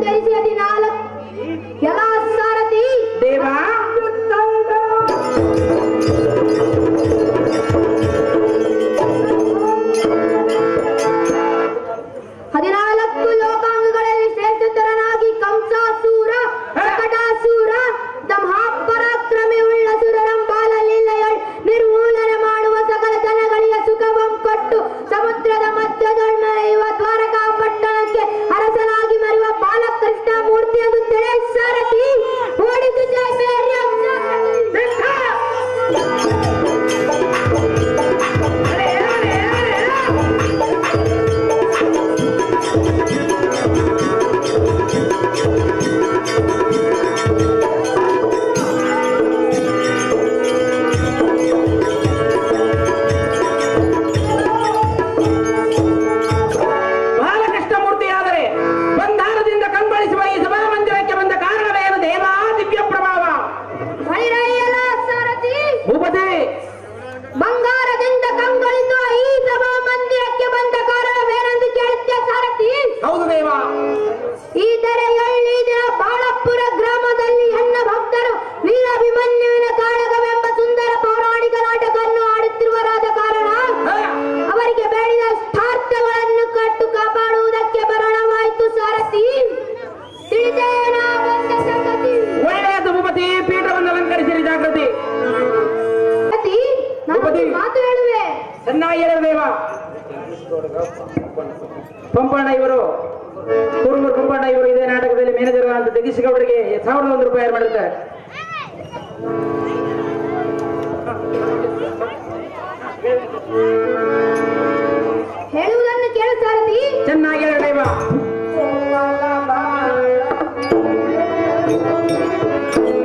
ಧರಿಸಿ 14 ಎಲ್ಲ ಸಾರಥಿ ದೇವ 14 ಲೋಕಾಂಗಗಳಲ್ಲಿ ಶ್ರೇಷ್ಠತರನಾಗಿ ಕಂಸಾಸೂರ ಕಟಾಸೂರ ಮಹಾಪರಾಕ್ರಮಿ ಉಳ್ಳ ಸುರರಂಬಾಲಲೀಲೆಯಳ್ ನಿರ್ಮೂಲನೆ ಮಾಡುವ ಸಕಲ ಜನಗಳಿಗೆ ಸುಖವಂ ಕೊಟ್ಟು ಸಮುದ್ರದ ಮಧ್ಯದೊಳ್ ಮೆರೆಯುವ ದ್ವಾರಕಾ ಪಟ್ಟಣಕ್ಕೆ ಅರಸನಾಗಿ ಮರೆಯುವ ಬಾಲಕೃಷ್ಣ ಮೂರ್ತಿಯನ್ನು ತೆರೆ ಸಾರಥಿ ಓಡಿಸು ಜಯ ಮೇರಿ ಬಂಗಾರದಿಂದ ಕಂಗೊಳಿಸುವ ಈ ಸಭಾ ಮಂದಿರಕ್ಕೆ ಬಂದ ಕಾರಣವೇನೆಂದು ಕೇಳುತ್ತೆ ಸಾರಥಿ. ಹೌದು ದೇವ. ಈ ತೆರೆಯೊಳ್ಳಿ ದಿನ ಬಾಳಪ್ಪುರ ಗ್ರಾಮದಲ್ಲಿ ಹೆಣ್ಣ ಭಕ್ತರು ವೀರಾಭಿಮನ್ಯುವಿನ ಕಾಳಗವೆಂಬ ಸುಂದರ ಪೌರಾಣಿಕ ನಾಟಕವನ್ನು ಆಡುತ್ತಿರುವರಾದ ಕಾರಣ ಅವರಿಗೆ ಬೇಡಿದ ಸ್ಥಾರ್ಥಗಳನ್ನು ಕಟ್ಟು ಕಾಪಾಡುವುದಕ್ಕೆ ಬರಣವಾಯಿತು ಸಾರಥಿ. ತಿಳಿದೇನ ಬಂದ ಸಂಗತಿ. ಒಳ್ಳೆಯದು ಭೂಪತಿ, ಪೀಠವನ್ನು ಅಲಂಕರಿಸಿರಿ ಜಾಗೃತಿ. ಮಾತು ಹೇಳುವೆ. ಚೆನ್ನಾಗಿ ಹೇಳುವ ದೇವ. ಪಂಪಣ್ಣ ಇವರು ಕುರುಮೂರು ಪಂಪಣ್ಣ ಇವರು ಇದೇ ನಾಟಕದಲ್ಲಿ ಮ್ಯಾನೇಜರ್ ಅಂತ ತೆಗಿಸಿಗೌಡರಿಗೆ 1001 ರೂಪಾಯಿ ಮಾಡಿರ್ತಾರೆ. ಹೇಳುವುದನ್ನು ಕೇಳು ಸಾರಥಿ. ಚೆನ್ನಾಗಿ ಹೇಳ ದೇವ.